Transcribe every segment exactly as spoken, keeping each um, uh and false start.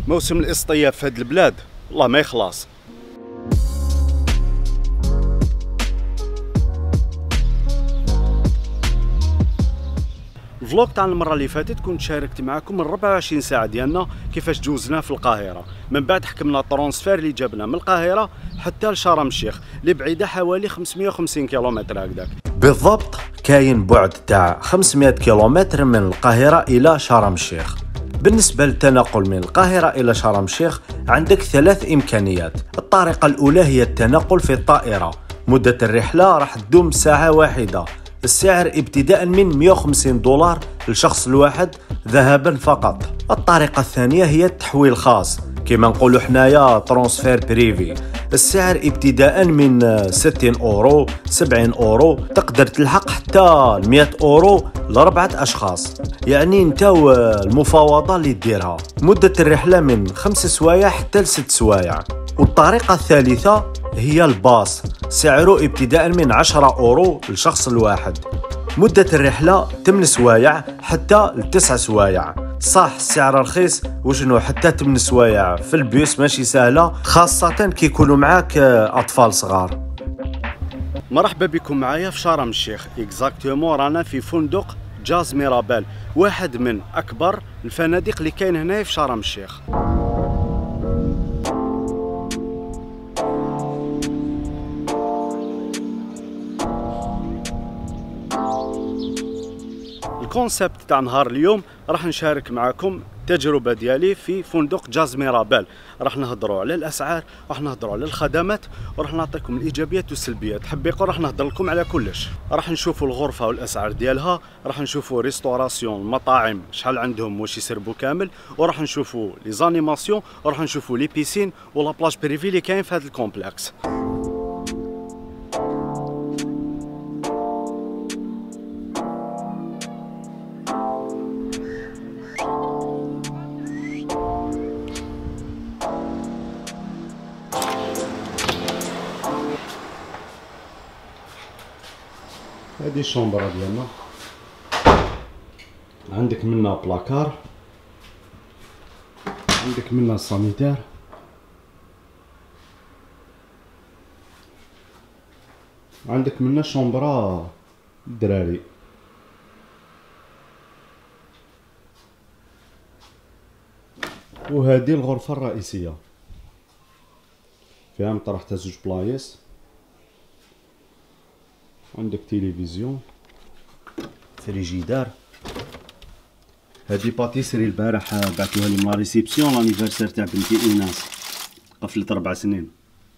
موسم الاصطياف في هذه البلاد والله ما يخلص. الفلوق تاع المره اللي فاتت كنت شاركت معكم من أربعة وعشرين ساعه ديالنا كيفاش جوزنا في القاهره، من بعد حكمنا الترونسفير اللي جابنا من القاهره حتى لشرم الشيخ اللي بعيده حوالي خمسمائة وخمسين كيلومتر هكذاك بالضبط. كاين بعد تاع خمسمائة كيلومتر من القاهره الى شرم الشيخ. بالنسبه للتنقل من القاهره الى شرم الشيخ عندك ثلاث امكانيات. الطريقه الاولى هي التنقل في الطائره، مده الرحله راح تدوم ساعه واحده، السعر ابتداء من مئة وخمسين دولار للشخص الواحد ذهابا فقط. الطريقة الثانية هي التحويل الخاص، كما نقولوا حنايا ترانسفير بريفي، السعر ابتداء من ستين اورو سبعين اورو، تقدر تلحق حتى مئة اورو لأربعة اشخاص، يعني انت المفاوضة اللي ديرها. مدة الرحلة من خمس سوايع حتى لست سوايع. والطريقة الثالثة هي الباص، سعره ابتداء من عشرة اورو للشخص الواحد. مدة الرحلة ثمانية سوايع حتى لتسع سوايع. صح السعر رخيص وشنو، حتى ثمانية سوايع في البيوس ماشي سهلة، خاصة كي يكونوا معاك أطفال صغار. مرحبا بكم معايا في شرم الشيخ. اكزاكتومون رانا في فندق جاز ميرابيل، واحد من أكبر الفنادق اللي كاين هنا في شرم الشيخ. الكونسيبت تاع نهار اليوم راح نشارك معكم التجربه ديالي في فندق جاز ميرابيل. راح نهضروا على الاسعار، راح نهضروا على الخدمات، وراح نعطيكم الايجابيات والسلبيات. حبيقوا راح نهضر لكم على كلش. راح نشوفوا الغرفه والاسعار ديالها، راح نشوفوا ريستوراسيون المطاعم شحال عندهم واش يسربوا كامل، وراح نشوفوا لي زانيماسيون، وراح نشوفوا لي بيسين ولا بلاج بريفي اللي كاين في هذا الكومبلكس. هذه الشومبرا ديالنا، عندك منا بلاكار، عندك منا السانيتير، عندك منا شومبرا الدراري، وهذه الغرفة الرئيسية فيها مطرح تاع زوج بلايص، عندك تلفزيون، فريجيدار. هذه باتيسري البارح بعثوها لي من لا ريسيبسيون لانيفرسير تاع بنتي ايناس، قفلت ربع سنين.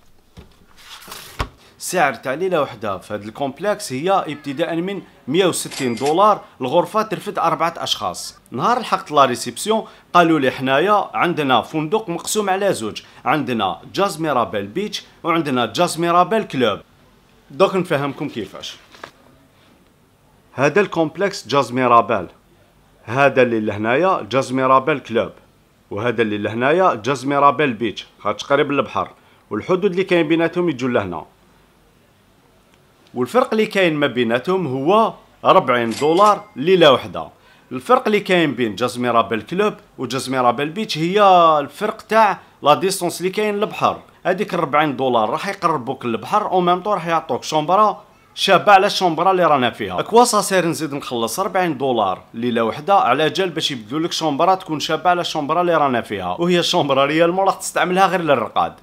السعر تاع ليله وحده في هذا الكومبلكس هي ابتداء من مئة وستين دولار، الغرفه ترفد اربعه اشخاص. نهار لحقت لا ريسيبسيون قالوا لي حنايا عندنا فندق مقسوم على زوج، عندنا جاز ميرابيل بيتش وعندنا جاز ميرابيل كلوب. دوك نفهمكم كيفاش. هذا الكومبلكس جاز ميرابيل، هذا اللي لهنايا جاز ميرابيل كلوب، وهذا اللي لهنايا جاز ميرابيل بيتش، خاطش قريب للبحر، والحدود اللي كاين بيناتهم يجوا لهنا. والفرق اللي كاين ما بيناتهم هو أربعين دولار ليله وحده. الفرق اللي كاين بين جاز ميرابيل كلوب وجاز ميرابيل بيتش هي الفرق تاع لا ديستونس اللي كاين للبحر. هذيك أربعين دولار راح يقربوك للبحر، او ميم طون راح يعطوك شومبرا شابه على الشومبرا اللي رانا فيها. اكوا صاصير نزيد نخلص أربعين دولار ليله وحده على جال باش يبدلوا لك شومبرا تكون شابه على الشومبرا اللي رانا فيها، وهي الشومبرا ريالمون راح تستعملها غير للرقاد.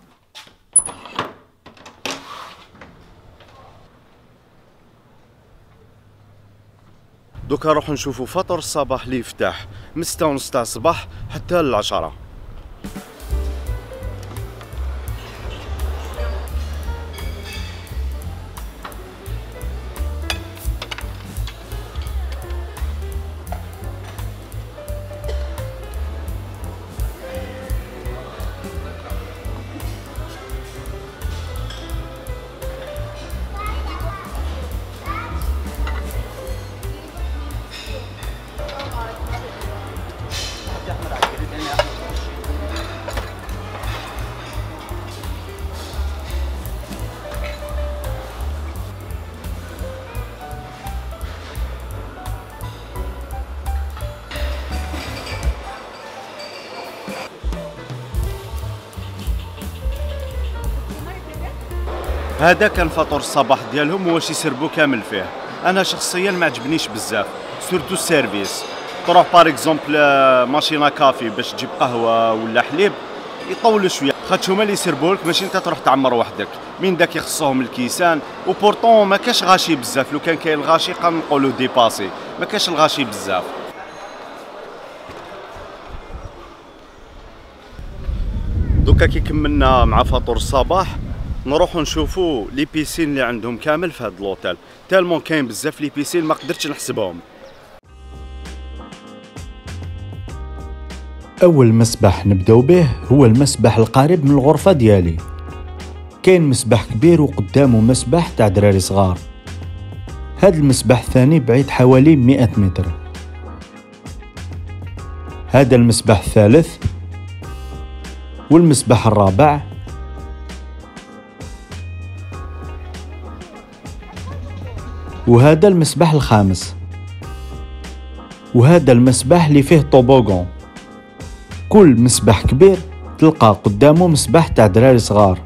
دوكا نروحو نشوفو فطور الصباح اللي يفتح من ستة ونص تاع الصباح حتى للعشرة. هذا كان فطور الصباح ديالهم واش يسربوا كامل فيه. انا شخصيا ما عجبنيش بزاف، سورتو السيرفيس. تروح بار اكزومبل ماشينا كافي باش تجيب قهوه ولا حليب يطولوا شويه، خاطش هما اللي يسربوا لك ماشي انت تروح تعمر وحدك. من داك يخصهم الكيسان وبورطون ما كاش غاشي بزاف. لو كان كاين الغاشي قنقولوا ديباسي، ما كاش الغاشي بزاف. دوكا كي كملنا مع فطور الصباح نروحو نشوفو لي بيسين اللي عندهم كامل في هاد لوطيل. تالمون كاين بزاف لي بيسين ما قدرتش نحسبهم. اول مسبح نبداو به هو المسبح القريب من الغرفه ديالي. كاين مسبح كبير وقدامه مسبح تاع دراري صغار. هاد المسبح الثاني بعيد حوالي مئة متر. هذا المسبح الثالث والمسبح الرابع وهذا المسبح الخامس وهذا المسبح اللي فيه طوبوغون. كل مسبح كبير تلقى قدامه مسبح تاع دراري صغار.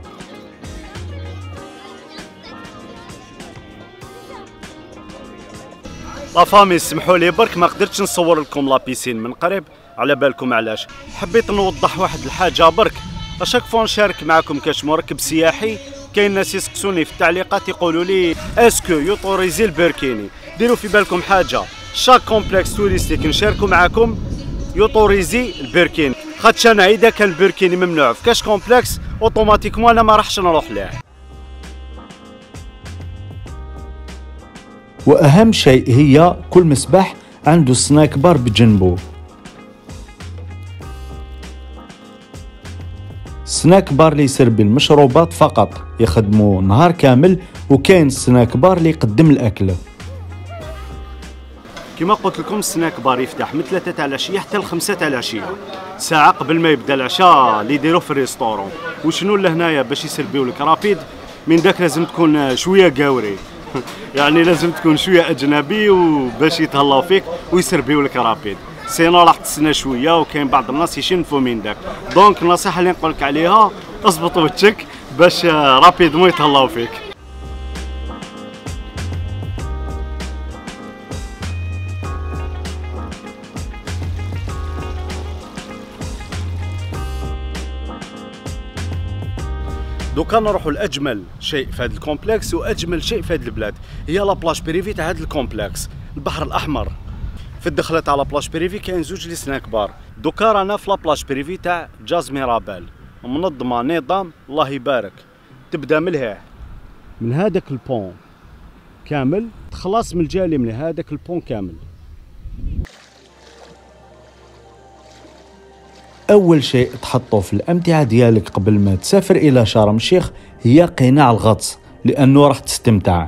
لا فامي سمحوا لي برك ما قدرتش نصور لكم لا بيسين من قريب، على بالكم علاش. حبيت نوضح واحد الحاجه برك. اشاك فوا نشارك معكم كاش مركب سياحي كاين ناس يسقسوني في التعليقات يقولوا لي اسكو يوتوريزي البركيني. ديروا في بالكم حاجه، شاك كومبلكس توريستيك نشاركوا معكم يوتوريزي البركيني، خاطش انا اذا كان البركيني ممنوع في كاش كومبلكس اوتوماتيكمون انا ما راحش نروح ليه. واهم شيء هي كل مسبح عنده سناك بار بجنبه. سناك بار اللي يسرب المشروبات فقط يخدموا نهار كامل، وكاين سناك بار اللي يقدم الاكل. كما قلت لكم السناك بار يفتح من ثلاثة تاع العشيه حتى ل خمسة تاع العشيه، ساعه قبل ما يبدا العشاء اللي يديروه في الريستورون. وشنو لهنايا باش يسربيو لك رابيد، من داك لازم تكون شويه قاوري يعني لازم تكون شويه اجنبي وباش يتهلاو فيك ويسربيو لك رابيد، سينو راح تستنى شويه وكاين بعض الناس يشنفوا من داك. دونك النصيحه اللي نقول لك عليها اضبط وجهك باش رابيد مو يتهلاو فيك. دوكا نروحوا لاجمل شيء في هذا الكومبلكس واجمل شيء في هذه البلاد، هي لا بلاج بريفي تاع هذا الكومبلكس، البحر الاحمر. في الدخله تاع لا بلاج بريفي كاين زوج لي سناك بار. دوكا رانا في لا بلاج بريفي تاع جاز ميرابيل، منظمه نظام الله يبارك. تبدا من لهيه من هذاك البون كامل، تخلص من الجهه اليمنى هذاك البون كامل. أول شيء تحطه في الأمتعة ديالك قبل ما تسافر إلى شرم الشيخ هي قناع الغطس، لأنه راح تستمتع.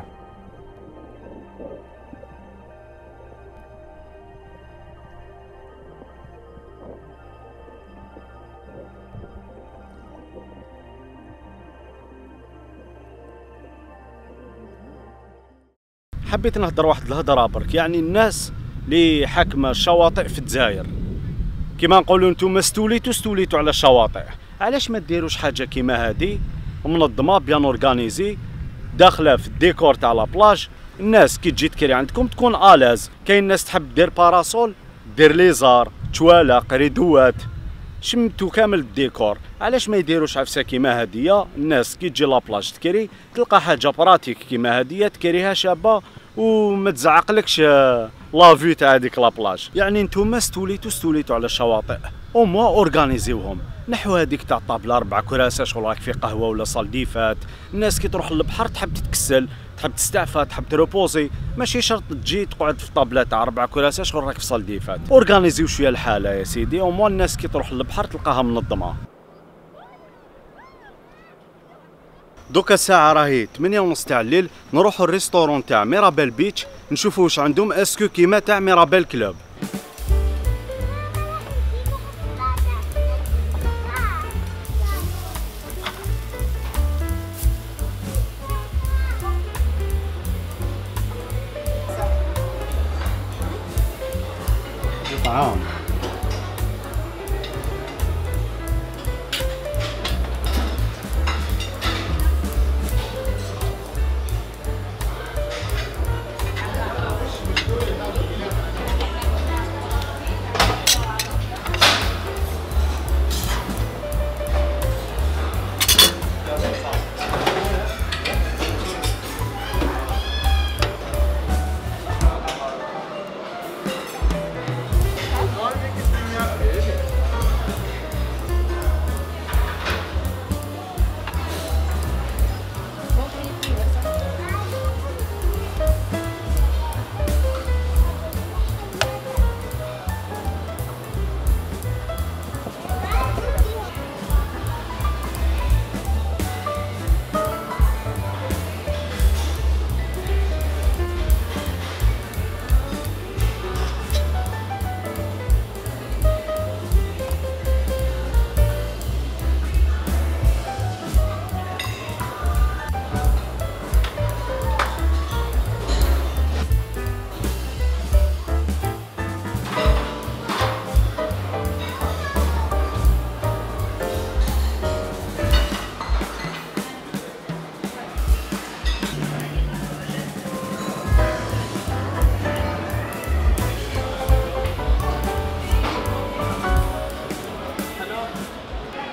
حبيت نهضر واحد الهضره برك، يعني الناس اللي حاكمه الشواطئ في الجزائر كيما نقولوا نتوما استوليتوا استوليتوا على الشواطئ، علاش ما ديروش حاجه كيما هذه منظمه بيان اورغانيزي داخله في الديكور تاع لا بلاج. الناس كي تجي تكري عندكم تكون الاز. كاين ناس تحب دير باراسول، دير ليزار، توالق، ريدوات، شمتو كامل الديكور. علاش ما يديروش عفسه كيما هديه؟ الناس كي تجي لا بلاج تكري تلقى حاجه براتيك كيما هديه تكريها شابه وما تزعقلكش لا فيو تاع هذيك لا بلاج. يعني نتوما استوليتوا استوليتوا على الشواطئ، او موا اورغانيزيوهم. نحو هذيك تاع طابله اربع كراسي شغل راك في قهوه ولا صالديفات. الناس كي تروح للبحر تحب تتكسل، تحب تستعفى، تحب تروبوزي، ماشي شرط تجي تقعد في طابله تاع اربع كراسي شغل راك في صالديفات. اورغانيزيو شويه الحاله يا سيدي، او موا الناس كي تروح للبحر تلقاها منظمه. دوكا الساعة راهي ثمانية ونص تاع الليل، نروحوا الريستورون تاع ميرابيل بيتش نشوفوا واش عندهم اسكو كيما تاع ميرابيل كلوب. طعام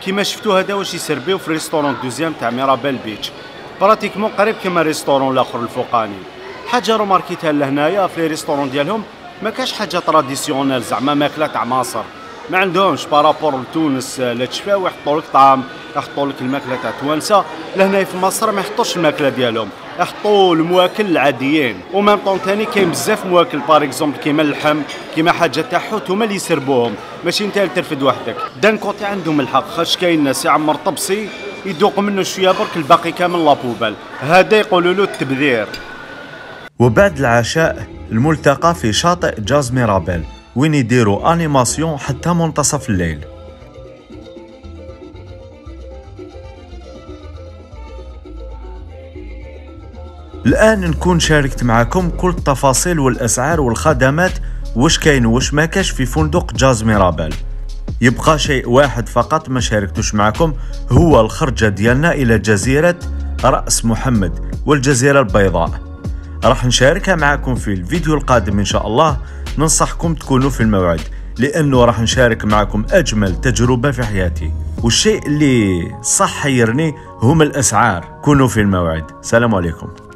كيما شفتوا هذا واش يسربيو في ريستورون دوزيام تاع ميرابيل بيتش، براتيكمون قريب كيما الريستورون الاخر الفوقاني. حاجه روماركيتها لهنايا في لي ريستورون ديالهم ما كاش حاجه تراديسيونيل زعما ماكله تاع مصر، ما عندهمش بارابور لتونس لا تشفاو يحطوا لك طعام، يحطوا لك الماكله تاع توانسه. لهنا في مصر ما يحطوش الماكله ديالهم، يحطوا المواكل العاديين. ومام طون ثاني كاين بزاف مواكل باغ اكزومبل كيما اللحم كيما حاجه تاع حوت هما اللي يسربوهم، ماشي انت اللي ترفد وحدك. دان كوتي عندهم الحق، خاطش كاين ناس يعمر طبسي يذوق منه شويه برك الباقي كامل لابوبال، هذا يقولوا له التبذير. وبعد العشاء الملتقى في شاطئ جاز ميرابيل وين يديروا انيماسيون حتى منتصف الليل. الآن نكون شاركت معكم كل التفاصيل والأسعار والخدمات واش كاين واش ما كاش في فندق جاز ميرابيل. يبقى شيء واحد فقط ما شاركتوش معكم، هو الخرجة ديالنا إلى جزيرة رأس محمد والجزيرة البيضاء. راح نشاركها معكم في الفيديو القادم إن شاء الله. ننصحكم تكونوا في الموعد لأنه راح نشارك معكم أجمل تجربة في حياتي، والشيء اللي صح حيرني هم الأسعار. كونوا في الموعد. سلام عليكم.